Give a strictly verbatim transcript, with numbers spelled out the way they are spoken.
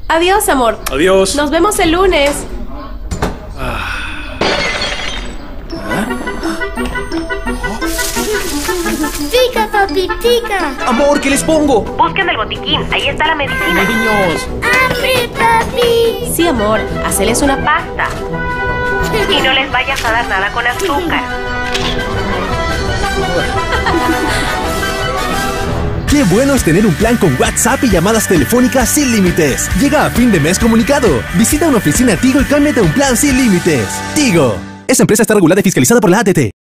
Adiós, amor. Adiós. Nos vemos el lunes. Pica, papi, pica. Amor, ¿qué les pongo? Busquen el botiquín, ahí está la medicina. Niños. ¡Hambre, papi! Sí, amor, haceles una pasta. Y no les vayas a dar nada con azúcar. Qué bueno es tener un plan con WhatsApp y llamadas telefónicas sin límites. Llega a fin de mes comunicado. Visita una oficina Tigo y cámbiate a un plan sin límites. Tigo. Esa empresa está regulada y fiscalizada por la A T T.